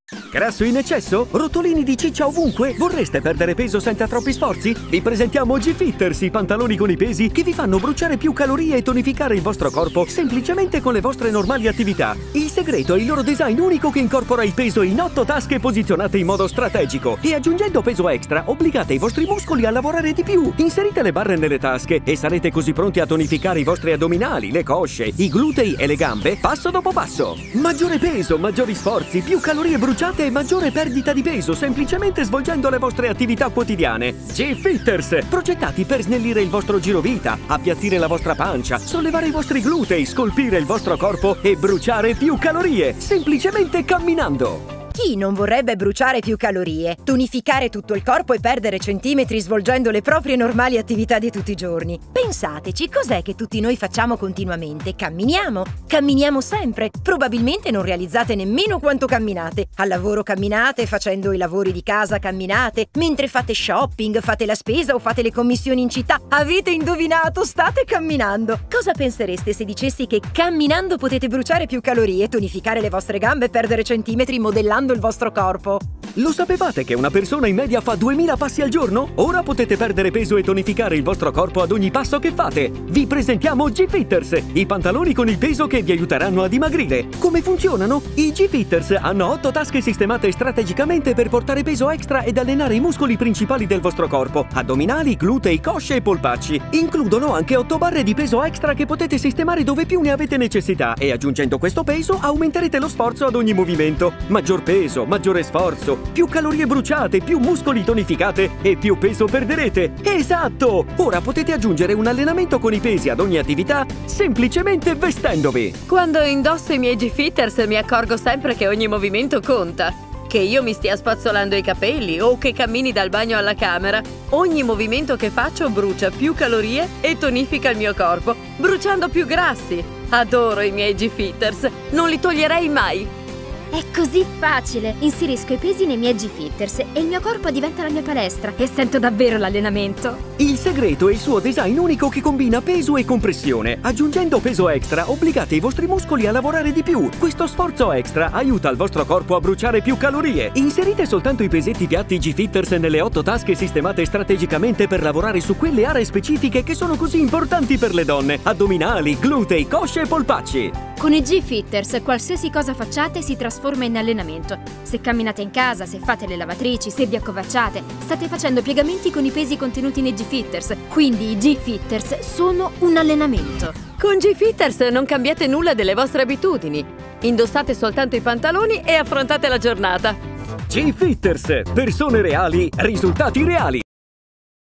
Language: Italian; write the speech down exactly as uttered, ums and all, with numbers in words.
Grasso in eccesso? Rotolini di ciccia ovunque? Vorreste perdere peso senza troppi sforzi? Vi presentiamo G-Fitters, i pantaloni con i pesi che vi fanno bruciare più calorie e tonificare il vostro corpo semplicemente con le vostre normali attività. Il segreto è il loro design unico che incorpora il peso in otto tasche posizionate in modo strategico e aggiungendo peso extra obbligate i vostri muscoli a lavorare di più. Inserite le barre nelle tasche e sarete così pronti a tonificare i vostri addominali, le cosce, i glutei e le gambe passo dopo passo. Maggiore peso, maggiori sforzi, più calorie bruciate e maggiore perdita di peso semplicemente svolgendo le vostre attività quotidiane. G-Fitters, progettati per snellire il vostro girovita, appiattire la vostra pancia, sollevare i vostri glutei, scolpire il vostro corpo e bruciare più calorie, semplicemente camminando. Chi non vorrebbe bruciare più calorie, tonificare tutto il corpo e perdere centimetri svolgendo le proprie normali attività di tutti i giorni? Pensateci, cos'è che tutti noi facciamo continuamente? Camminiamo. Camminiamo sempre. Probabilmente non realizzate nemmeno quanto camminate. Al lavoro camminate, facendo i lavori di casa camminate, mentre fate shopping, fate la spesa o fate le commissioni in città. Avete indovinato, state camminando. Cosa pensereste se dicessi che camminando potete bruciare più calorie, tonificare le vostre gambe e perdere centimetri modellando il vostro corpo? Lo sapevate che una persona in media fa duemila passi al giorno? Ora potete perdere peso e tonificare il vostro corpo ad ogni passo che fate. Vi presentiamo G-Fitters, i pantaloni con il peso che vi aiuteranno a dimagrire. Come funzionano? I G-Fitters hanno otto tasche sistemate strategicamente per portare peso extra ed allenare i muscoli principali del vostro corpo: addominali, glutei, cosce e polpacci. Includono anche otto barre di peso extra che potete sistemare dove più ne avete necessità e aggiungendo questo peso aumenterete lo sforzo ad ogni movimento. Maggior peso, maggiore sforzo, più calorie bruciate, più muscoli tonificate e più peso perderete. Esatto! Ora potete aggiungere un allenamento con i pesi ad ogni attività semplicemente vestendovi. Quando indosso i miei G-Fitters mi accorgo sempre che ogni movimento conta. Che io mi stia spazzolando i capelli o che cammini dal bagno alla camera, ogni movimento che faccio brucia più calorie e tonifica il mio corpo, bruciando più grassi. Adoro i miei G-Fitters, non li toglierei mai. È così facile! Inserisco i pesi nei miei G-Fitters e il mio corpo diventa la mia palestra e sento davvero l'allenamento. Il segreto è il suo design unico che combina peso e compressione. Aggiungendo peso extra obbligate i vostri muscoli a lavorare di più. Questo sforzo extra aiuta il vostro corpo a bruciare più calorie. Inserite soltanto i pesetti piatti G-Fitters nelle otto tasche sistemate strategicamente per lavorare su quelle aree specifiche che sono così importanti per le donne: addominali, glutei, cosce e polpacci. Con i G-Fitters qualsiasi cosa facciate si trasforma in allenamento. Se camminate in casa, se fate le lavatrici, se vi accovacciate, state facendo piegamenti con i pesi contenuti nei G-Fitters. Quindi i G-Fitters sono un allenamento. Con G-Fitters non cambiate nulla delle vostre abitudini. Indossate soltanto i pantaloni e affrontate la giornata. G-Fitters, persone reali, risultati reali.